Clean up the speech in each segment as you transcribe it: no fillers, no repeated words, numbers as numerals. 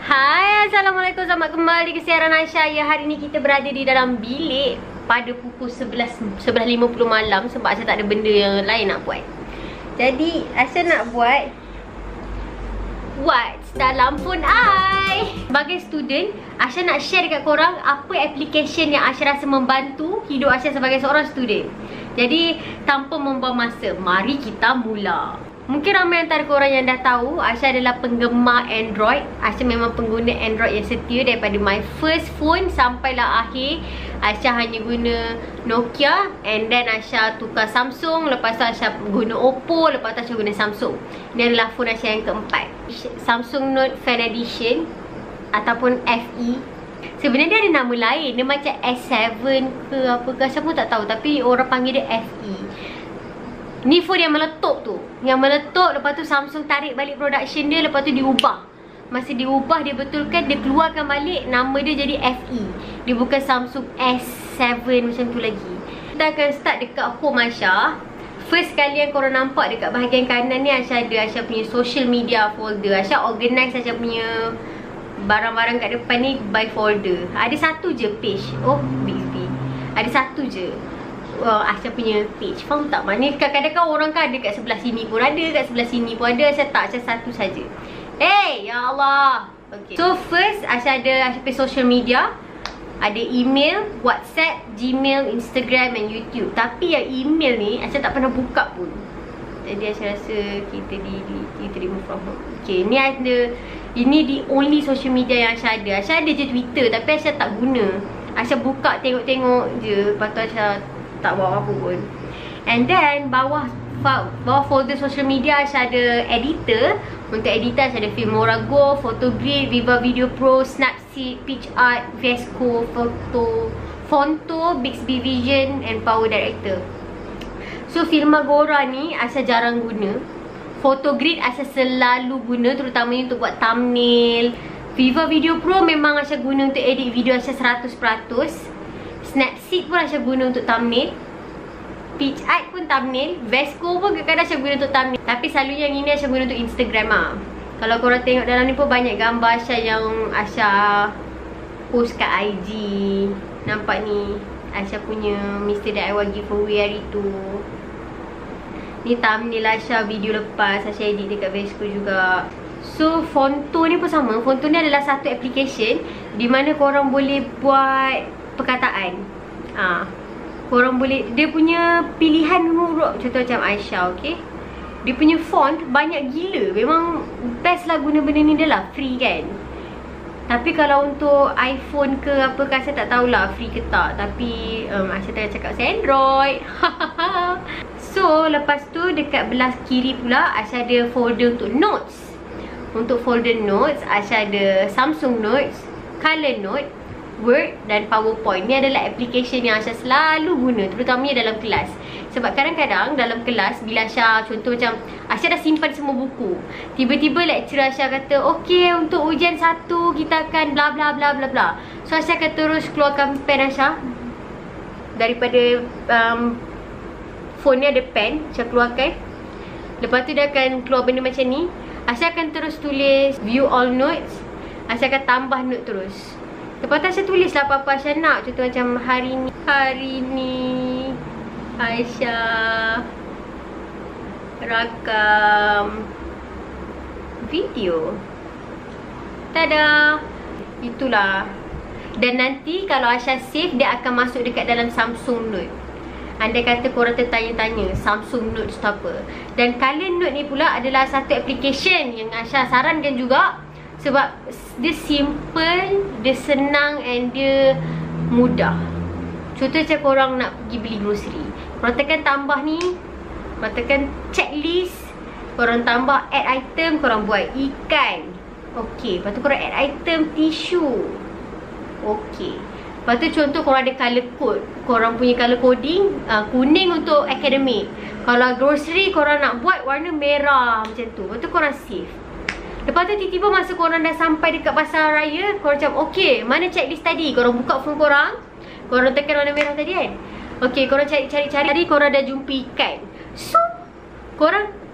Hai, Assalamualaikum. Selamat kembali ke siaran Aisyah. Ya, hari ni kita berada di dalam bilik pada pukul 11.50 malam sebab Aisyah tak ada benda yang lain nak buat. Jadi, Aisyah nak buat what's dalam phone I. Sebagai student, Aisyah nak share dekat korang apa application yang Aisyah rasa membantu hidup Aisyah sebagai seorang student. Jadi, tanpa membuang masa, mari kita mula. Mungkin ramai antara korang yang dah tahu Aisyah adalah penggemar Android. Aisyah memang pengguna Android yang setia daripada my first phone sampailah akhir. Aisyah hanya guna Nokia, and then Aisyah tukar Samsung. Lepas tu Aisyah guna Oppo, lepas tu Aisyah guna Samsung. Ini adalah phone Aisyah yang keempat, Samsung Note Fan Edition ataupun FE. Sebenarnya dia ada nama lain, dia macam S7 ke apa ke, Aisyah pun tak tahu, tapi orang panggil dia FE. Ni phone yang meletup tu. Yang meletup, lepas tu Samsung tarik balik production dia, lepas tu diubah. Masa diubah, dia betulkan, dia keluarkan balik, nama dia jadi FE. Dia bukan Samsung S7 macam tu lagi. Kita akan start dekat home Aisyah. First kali yang korang nampak dekat bahagian kanan ni, Aisyah ada Aisyah punya social media folder. Aisyah organize Aisyah punya barang-barang kat depan ni by folder. Ada satu je page. Oh, big. Ada satu je Aisyah punya page. Faham tak? Maknanya kadang-kadang orang kan ada kat sebelah sini pun ada, kat sebelah sini pun ada. Aisyah tak, Aisyah satu saja. Ya Allah. Okay. So first Aisyah ada Aisyah punya social media. Ada email, WhatsApp, Gmail, Instagram and YouTube. Tapi yang email ni Aisyah tak pernah buka pun. Jadi Aisyah rasa kita remove from home. Okay, ni ada. Ini the only social media yang Aisyah ada. Aisyah ada je Twitter, tapi Aisyah tak guna. Aisyah buka tengok-tengok je. Lepas tu Aisyah tak buat apa pun. And then bawah folder social media Aisyah ada editor. Untuk editor Aisyah ada Filmora Go, Photogrid, Viva Video Pro, Snapseed, PitchArt, Vesco, Fonto, Bixby Vision and Power Director. So Filmora ni Aisyah jarang guna. Photogrid Aisyah selalu guna, terutamanya untuk buat thumbnail. Viva Video Pro memang Aisyah guna untuk edit video Aisyah 100%. Snapseed pun Aisyah guna untuk thumbnail. PitchArt pun thumbnail. Vesco pun kadang-kadang Aisyah guna untuk thumbnail. Tapi selalunya yang ini Aisyah guna untuk Instagram lah. Kalau korang tengok dalam ni pun banyak gambar Aisyah yang Aisyah post kat IG. Nampak ni Aisyah punya Mr. DIY giveaway hari tu. Ni thumbnail Aisyah video lepas Aisyah edit dekat Vesco juga. So Fonto ni pun sama. Fonto ni adalah satu application di mana korang boleh buat perkataan. Korang boleh, dia punya pilihan huruf contoh macam Aisyah, okay. Dia punya font banyak gila. Memang best lah guna benda ni, dia lah free kan. Tapi kalau untuk iPhone ke apa ke saya tak tahulah free ke tak. Tapi Aisyah tengah cakap pasal Android. So lepas tu dekat belah kiri pula Aisyah ada folder untuk notes. Untuk folder notes Aisyah ada Samsung Notes, Color Note, Word dan PowerPoint. Ni adalah application yang Aisyah selalu guna, terutamanya dalam kelas. Sebab kadang-kadang dalam kelas bila Aisyah, contoh macam Aisyah dah simpan semua buku, tiba-tiba lecturer Aisyah kata, okay, untuk ujian 1 kita akan bla bla bla bla bla. So Aisyah akan terus keluarkan pen Aisyah. Daripada phone ni ada pen, Aisyah keluarkan. Lepas tu dia akan keluar benda macam ni. Aisyah akan terus tulis view all notes. Aisyah akan tambah note terus. Lepas tu Aisyah tulislah apa-apa Aisyah nak. Contoh macam hari ni Aisyah rakam video. Tada! Itulah. Dan nanti kalau Aisyah save, dia akan masuk dekat dalam Samsung Note. Andai kata korang tertanya-tanya Samsung Note tu apa. Dan Color Note ni pula adalah satu application yang Aisyah sarankan juga. Sebab dia simple, dia senang and dia mudah. Contoh macam korang nak pergi beli grocery, korang tekan tambah ni, korang tekan checklist, korang tambah add item, korang buat ikan. Okay, lepas tu korang add item tisu. Okay. Lepas tu contoh korang ada color code, korang punya color coding kuning untuk academic. Kalau grocery korang nak buat warna merah macam tu. Lepas tu korang save. Lepas tu tiba-tiba masa korang dah sampai dekat pasar raya, korang macam, okay, mana checklist tadi? Korang buka phone korang, korang tekan warna merah tadi kan. Okay, korang cari, korang dah jumpa ikan. So korang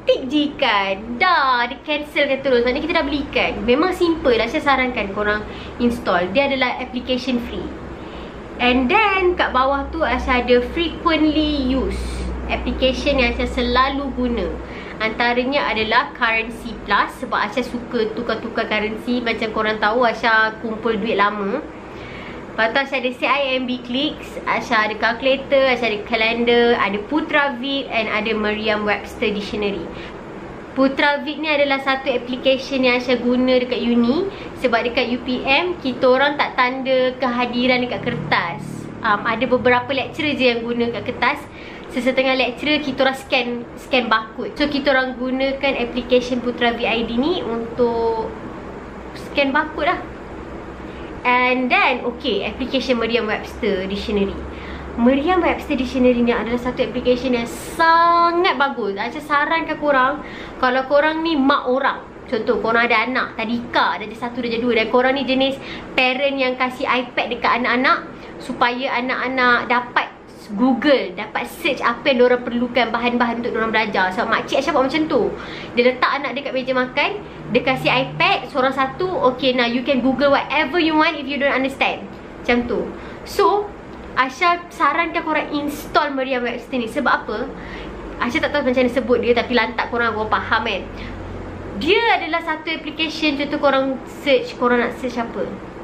tik je ikan. Dah, dia cancelkan terus. Maksudnya kita dah beli ikan. Memang simple lah. Saya sarankan korang install. Dia adalah application free. And then kat bawah tu Aisyah ada frequently use, application yang Aisyah selalu guna. Antaranya adalah Currency Plus, sebab Aisyah suka tukar-tukar currency. Macam korang tahu Aisyah kumpul duit lama. Lepas tu Aisyah ada CIMB Clicks, Aisyah ada calculator, Aisyah ada calendar, ada PutraVid and ada Merriam-Webster Dictionary. PutraVid ni adalah satu application yang Aisyah guna dekat uni. Sebab dekat UPM kita orang tak tanda kehadiran dekat kertas. Ada beberapa lecturer je yang guna kat kertas. Sesetengah lecturer kita orang scan barcode. So kita orang gunakan application PutraVid ID ni untuk scan barcode lah. And then application Merriam-Webster Dictionary. Merriam-Webster Dictionary ni adalah satu application yang sangat bagus. Saya sarankan korang, kalau korang ni mak orang, contoh korang ada anak tadika, darjah 1, darjah 2, dan korang ni jenis parent yang kasih iPad dekat anak-anak supaya anak-anak dapat Google, dapat search apa yang diorang perlukan, bahan-bahan untuk diorang belajar. Sebab makcik Aisyah buat macam tu. Dia letak anak dekat meja makan, dia kasih iPad, seorang satu, now you can Google whatever you want if you don't understand. Macam tu. So Aisyah sarankan korang install Merriam-Webster ni. Sebab apa? Aisyah tak tahu macam mana sebut dia, tapi lantak korang faham kan. Dia adalah satu application, contoh korang search, korang nak search apa?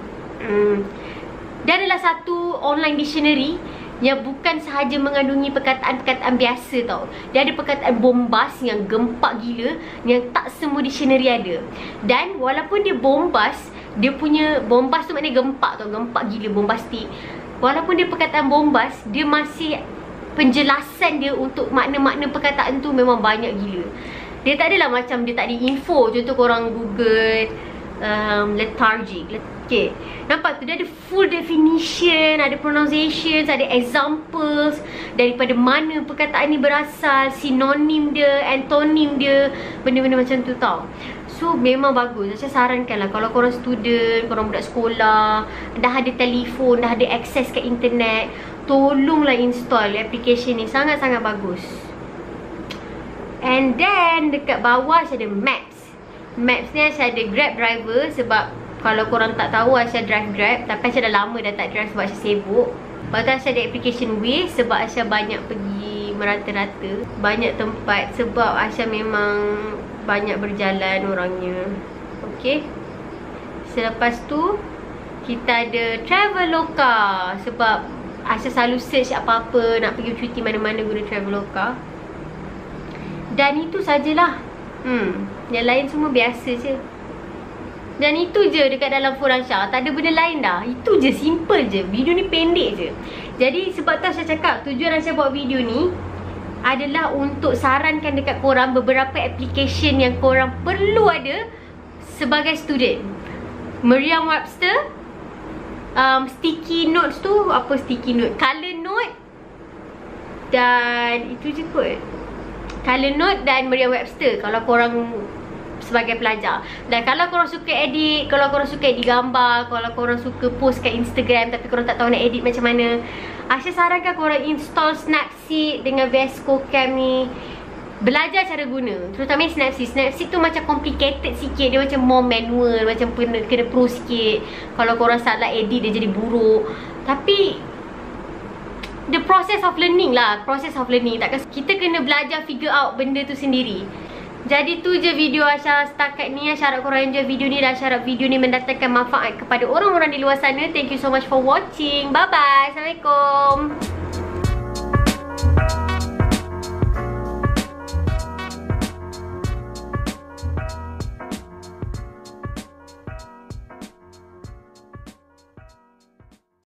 Dia adalah satu online dictionary yang bukan sahaja mengandungi perkataan-perkataan biasa tau. Dia ada perkataan bombas yang gempak gila, yang tak semua dictionary ada. Dan walaupun dia bombas, dia punya bombas tu maknanya gempak tau, gempak gila, bombastik. Walaupun dia perkataan bombas, dia masih penjelasan dia untuk makna-makna perkataan tu memang banyak gila. Dia tak adalah macam dia tak ada info. Contoh korang Google lethargic. Okay, nampak tu dia ada full definition, ada pronunciations, ada examples, daripada mana perkataan ni berasal, sinonim dia, antonim dia, benda-benda macam tu tau. So memang bagus. Saya sarankan lah, kalau korang student, korang budak sekolah, dah ada telefon, dah ada akses ke internet, tolonglah install application ni. Sangat-sangat bagus. And then dekat bawah saya ada Maps. Maps ni saya ada Grab driver. Sebab kalau korang tak tahu, Aisyah drive Grab, tapi Aisyah dah lama dah tak drive sebab Aisyah sibuk. Lepas tu Aisyah ada application Waze, sebab Aisyah banyak pergi merata-rata, banyak tempat. Sebab Aisyah memang banyak berjalan orangnya. Okay, selepas tu kita ada Traveloka. Sebab Aisyah selalu search apa-apa, nak pergi cuti mana-mana guna Traveloka. Dan itu sajalah. Yang lain semua biasa je. Dan itu je dekat dalam phone Aisyah. Tak ada benda lain dah. Itu je, simple je. Video ni pendek je. Jadi sebab tu Aisyah cakap, tujuan Aisyah buat video ni adalah untuk sarankan dekat korang beberapa application yang korang perlu ada sebagai student. Merriam-Webster, sticky notes tu, apa sticky note? Color note. Dan itu je kot. Color note dan Merriam-Webster kalau korang sebagai pelajar. Dan kalau korang suka edit, kalau korang suka edit gambar, kalau korang suka post kat Instagram tapi korang tak tahu nak edit macam mana, Aisyah sarankan korang install Snapseed dengan VSCO Cam ni. Belajar cara guna, terutamanya Snapseed. Snapseed tu macam complicated sikit, dia macam more manual, macam kena pro sikit. Kalau korang salah edit dia jadi buruk. Tapi the process of learning lah, process of learning. Takkan kita kena belajar figure out benda tu sendiri. Jadi tu je video Aisyah setakat ni. Aisyah harap korang enjoy video ni, dan Aisyah harap video ni mendatangkan manfaat kepada orang-orang di luar sana. Thank you so much for watching. Bye bye. Assalamualaikum.